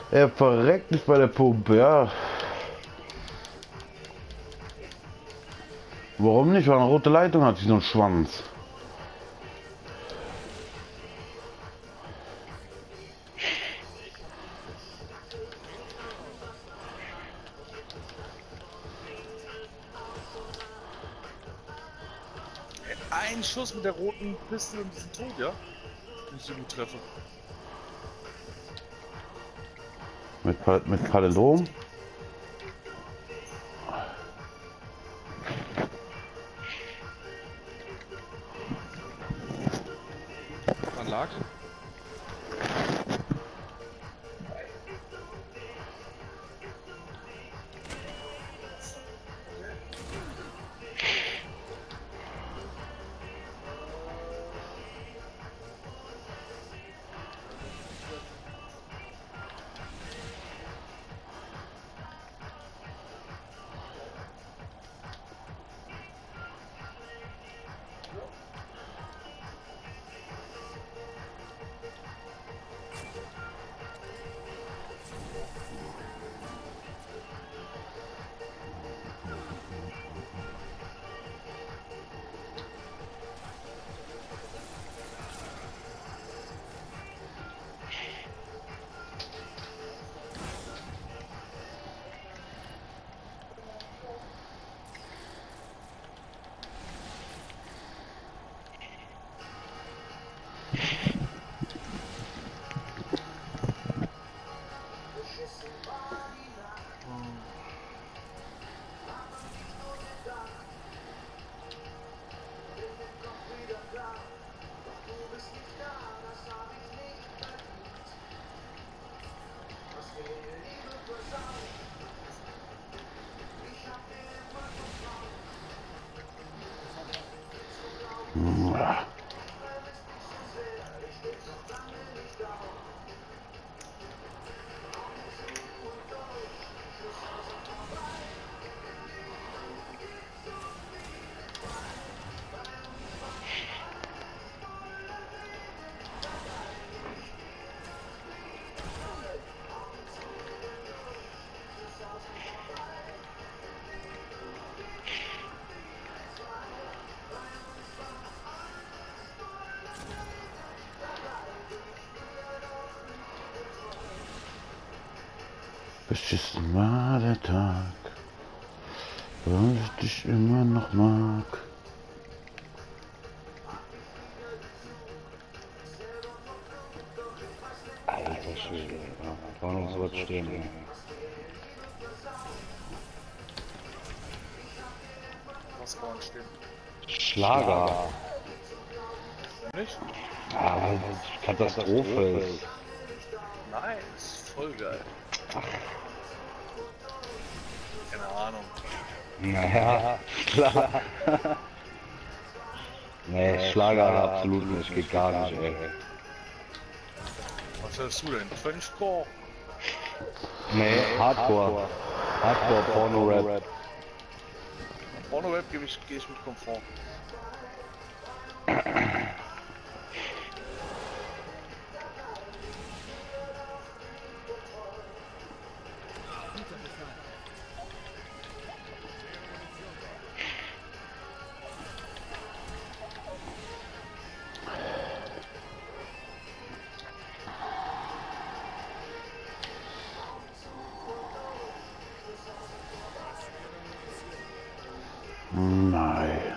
Er verreckt nicht bei der Pumpe, ja. Warum nicht? Weil eine rote Leitung hat, sie so einen Schwanz. Ein Schuss mit der roten Piste und die sind tot, ja? Wenn ich so gut treffe. Mit Palindrom. Dann lag. Beschissen war der Tag, weil ich dich immer noch mag. Alter Schwede, ja. War noch so was stehen, ey. Was vorhin stehen. Schlager. Nicht? Ja, weil das Katastrophe ist. Nein, ist voll geil. Keine Ahnung. Naja, klar. Nee, Schlager absolut nicht, geht gar nicht, ey. Was hörst du denn? Trenchcore? Nee, Hardcore. Hardcore, Porno-Rap. Porno-Rap gehe ich mit Komfort. Nein.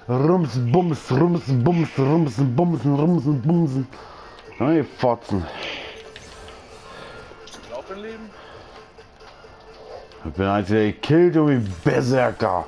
Rums, Bums, Rums, Bums, Rums, Bumsen, Rums, Bumsen. Hey, Fotzen. Steht auch dein Leben? Ich bin ein einziger gekillt und wie Berserker.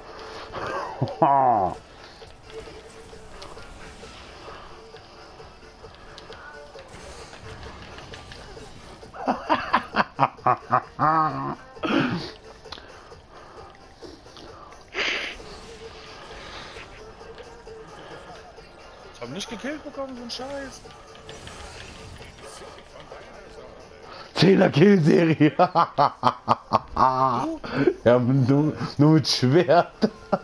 Ich hab nicht gekillt bekommen, so ein Scheiß. 10er Kill-Serie. Ja, nur mit Schwert.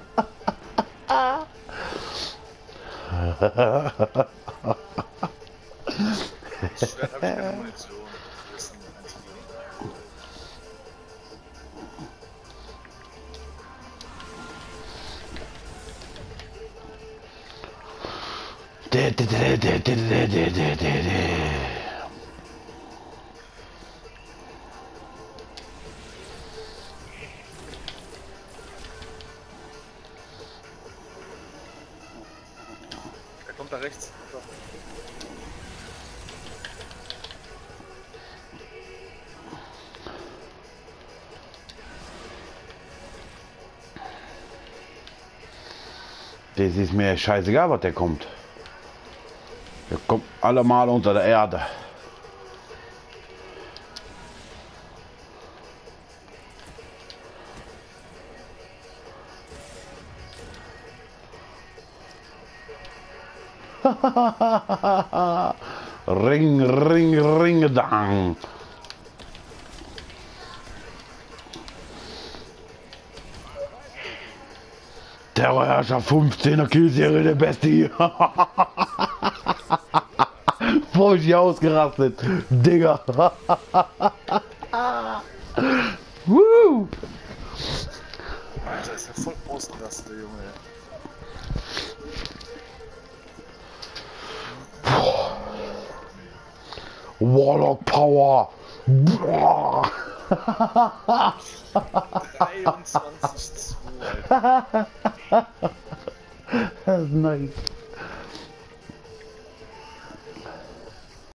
Schwert hab ich keine Munition. Das ist ein Er kommt da rechts. So. Das ist mir scheißegal, was der kommt. Der kommt allemal unter der Erde. Ring, ring, ring, dang. Terrorherrscher 15er Killserie, der Beste hier. Voll ich ausgerastet, Digga. Woo! Alter, ist ja voll ausgerastet, der Junge. Warlock Power. 23-2, Alter. Das ist nice.